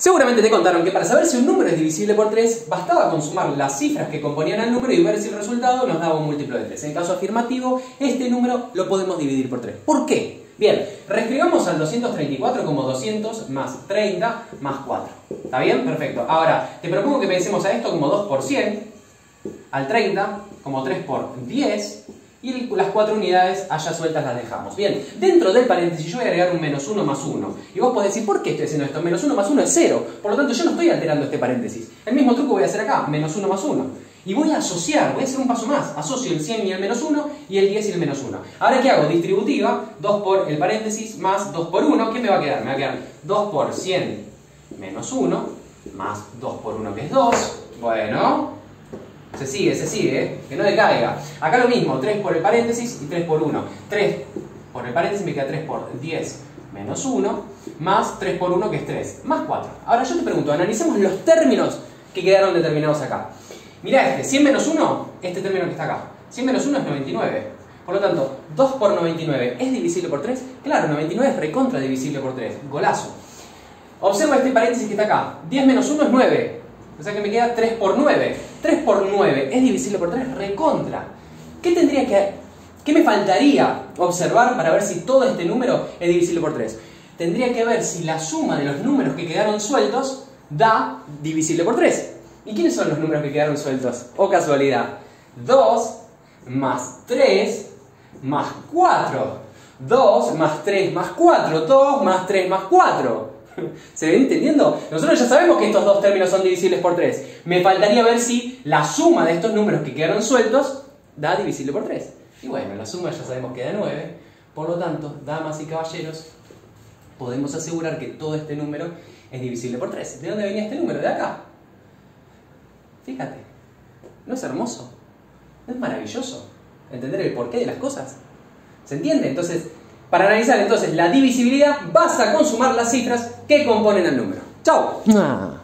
Seguramente te contaron que para saber si un número es divisible por 3, bastaba con sumar las cifras que componían al número y ver si el resultado nos daba un múltiplo de 3. En caso afirmativo, este número lo podemos dividir por 3. ¿Por qué? Bien, reescribamos al 234 como 200 más 30 más 4. ¿Está bien? Perfecto. Ahora, te propongo que pensemos a esto como 2 por 100, al 30 como 3 por 10, y las 4 unidades allá sueltas las dejamos. Bien, dentro del paréntesis yo voy a agregar un menos 1 más 1. Y vos podés decir, ¿por qué estoy haciendo esto? Menos 1 más 1 es 0. Por lo tanto, yo no estoy alterando este paréntesis. El mismo truco voy a hacer acá, menos 1 más 1. Y voy a asociar, voy a hacer un paso más. Asocio el 100 y el menos 1 y el 10 y el menos 1. Ahora, ¿qué hago? Distributiva, 2 por el paréntesis más 2 por 1. ¿Qué me va a quedar? Me va a quedar 2 por 100 menos 1 más 2 por 1 que es 2. Bueno, se sigue, que no decaiga. Acá lo mismo, 3 por el paréntesis y 3 por 1. 3 por el paréntesis me queda 3 por 10 menos 1 más 3 por 1 que es 3, más 4. Ahora yo te pregunto, analicemos los términos que quedaron determinados acá. Mirá este, 100 menos 1, este término que está acá. 100 menos 1 es 99. Por lo tanto, 2 por 99 ¿es divisible por 3? Claro, 99 es recontra divisible por 3. Golazo. Observa este paréntesis que está acá. 10 menos 1 es 9. O sea que me queda 3 por 9. 3 por 9 ¿es divisible por 3? Recontra. ¿Qué me faltaría observar para ver si todo este número es divisible por 3? Tendría que ver si la suma de los números que quedaron sueltos da divisible por 3. ¿Y quiénes son los números que quedaron sueltos? ¡Oh casualidad! 2 más 3 más 4. 2 más 3 más 4. 2 más 3 más 4. ¿Se ven entendiendo? Nosotros ya sabemos que estos dos términos son divisibles por 3. Me faltaría ver si la suma de estos números que quedaron sueltos da divisible por 3. Y bueno, la suma ya sabemos que da 9. Por lo tanto, damas y caballeros, podemos asegurar que todo este número es divisible por 3. ¿De dónde venía este número? De acá. Fíjate. ¿No es hermoso? ¿No es maravilloso entender el porqué de las cosas? ¿Se entiende? Entonces, para analizar entonces la divisibilidad, basta con sumar las cifras que componen al número. ¡Chao!